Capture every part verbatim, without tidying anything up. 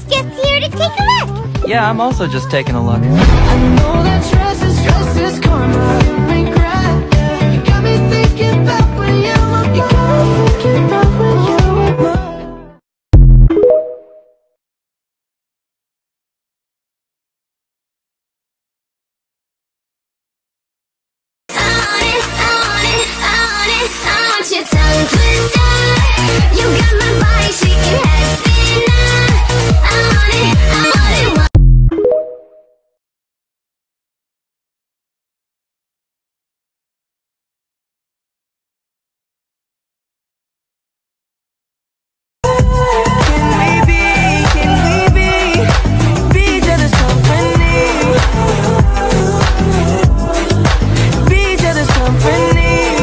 just here to take a look. Yeah, I'm also just taking a look. I know that stress is stress is karma. Regret. You got me thinking about when you were mine. You got me thinking about when you were mine. Your tongue twister, you got my body shaking, head spinner. I want it, I want it. Can we be, can we be, be each other's company? Be each other's company.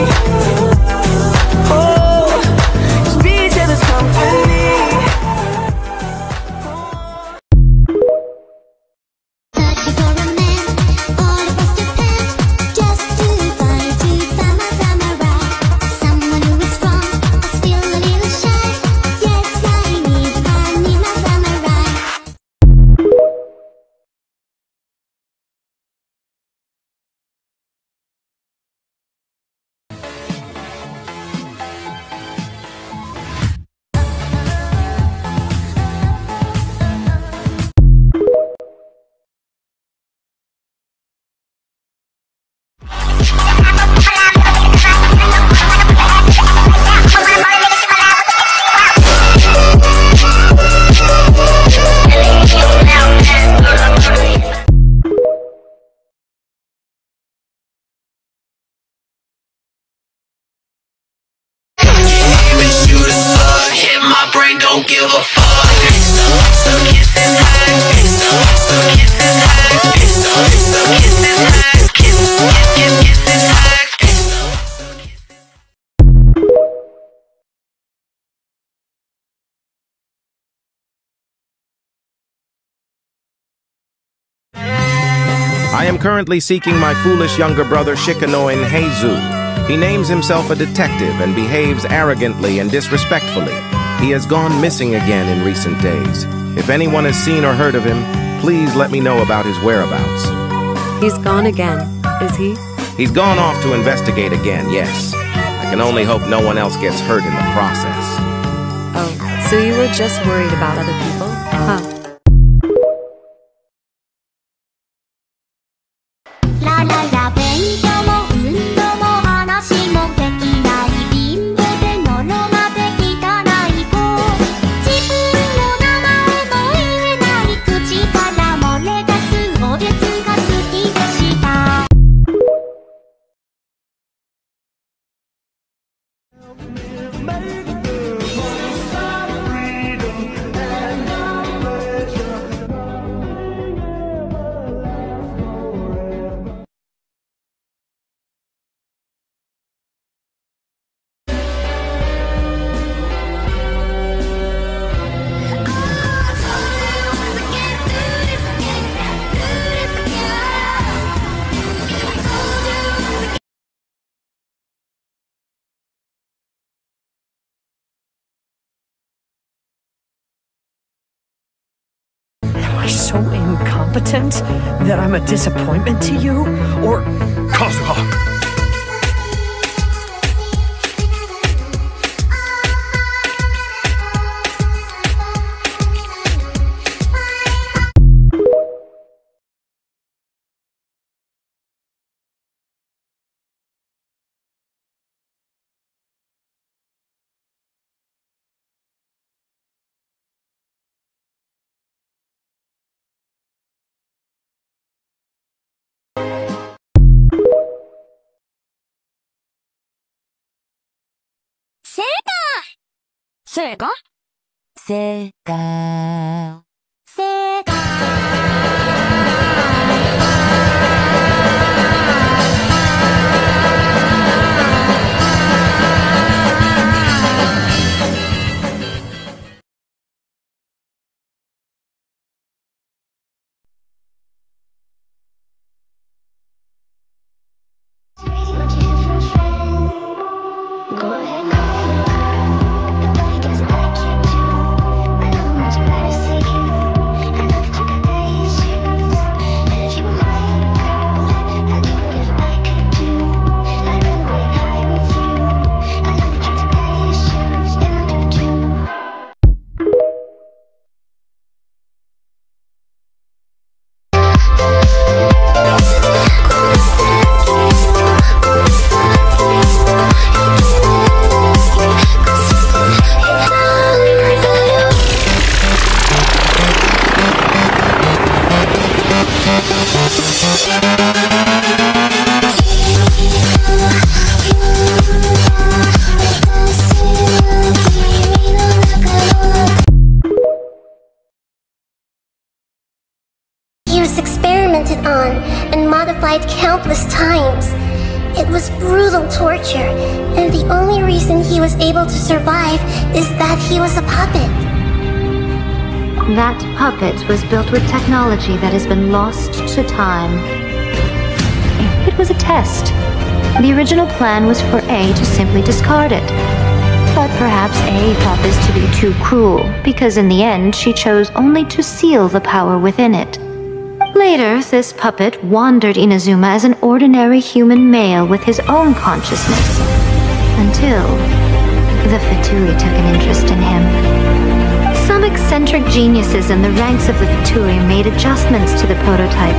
Don't give a fuck. Some, some kissing high. Some, some kissing high. Some, some kissing high. Kiss, kiss, kiss, kissing high. I am currently seeking my foolish younger brother Shikanoin Heizu. He names himself a detective and behaves arrogantly and disrespectfully. He has gone missing again in recent days. If anyone has seen or heard of him, please let me know about his whereabouts. He's gone again, is he? He's gone off to investigate again, yes. I can only hope no one else gets hurt in the process. Oh, so you were just worried about other people? Huh. La la la, 勉強も運動も話もできない貧乏でのろまで汚い子。自分の名前も言えない口から漏れ出すおやつが好きでした。 Am I so incompetent that I'm a disappointment to you? Or... Kazuha! Sega? Sega. Sega. Go ahead, call me. Nobody gets back you too. I know what you gotta say. He was experimented on and modified countless times. It was brutal torture, and the only reason he was able to survive is that he was a puppet. That puppet was built with technology that has been lost to time. It was a test. The original plan was for A to simply discard it. But perhaps A thought this to be too cruel, because in the end she chose only to seal the power within it. Later, this puppet wandered Inazuma as an ordinary human male with his own consciousness, until the Fatui took an interest in him. Some eccentric geniuses in the ranks of the Fatui made adjustments to the prototype.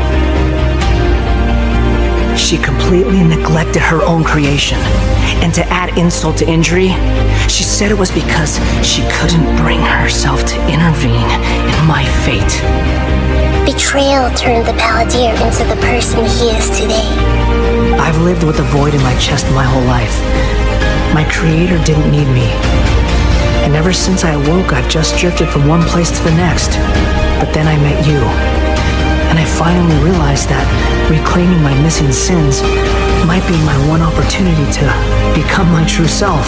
She completely neglected her own creation, and to add insult to injury, she said it was because she couldn't bring herself to intervene in my fate. Betrayal turned the Palladir into the person he is today. I've lived with a void in my chest my whole life. My creator didn't need me. And ever since I awoke, I've just drifted from one place to the next. But then I met you. And I finally realized that reclaiming my missing sins might be my one opportunity to become my true self.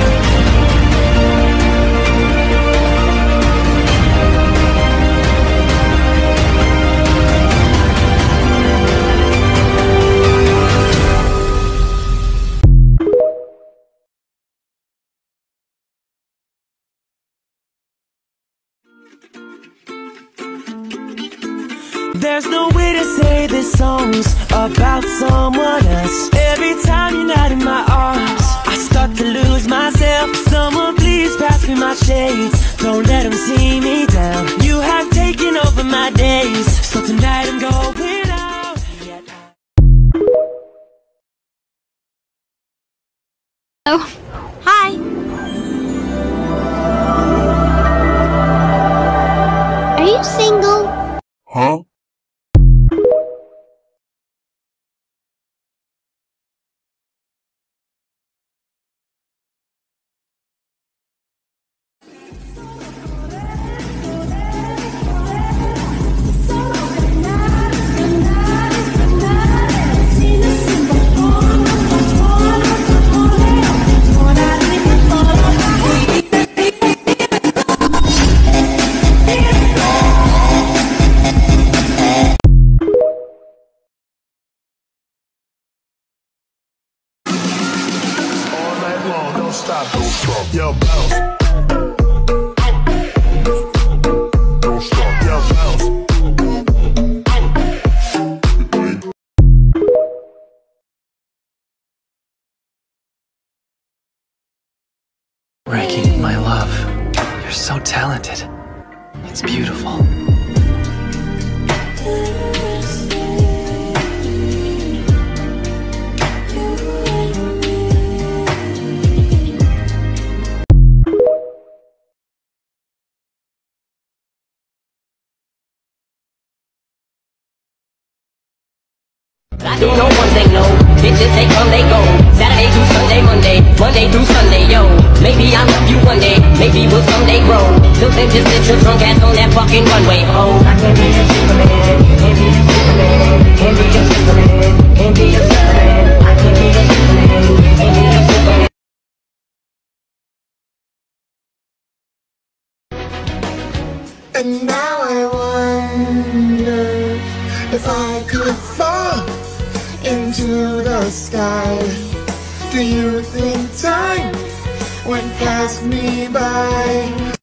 There's no way to say this song's about someone else. Every time you're not in my arms, I start to lose myself. Someone please pass me my shades, don't let them see me down. You have taken over my days, so tonight I'm going out. Oh, hi. Are you single? Huh? Don't stop, don't stop, yo, bounce. Don't stop, yo, bounce. Reiki, my love, you're so talented. It's beautiful. I do know one thing, no. Bitches, they come, they go. Saturday to Sunday, Monday, Monday through Sunday, yo. Maybe I'll love you one day, maybe we'll someday grow. Till then, just sit your drunk ass on that fucking runway, oh. I can't be a Superman, can't be a Superman, can't be a Superman, can't be a Superman. I can't be a Superman, can't be a Superman. And now I wonder if I could fall into the sky. Do you think time went past me by?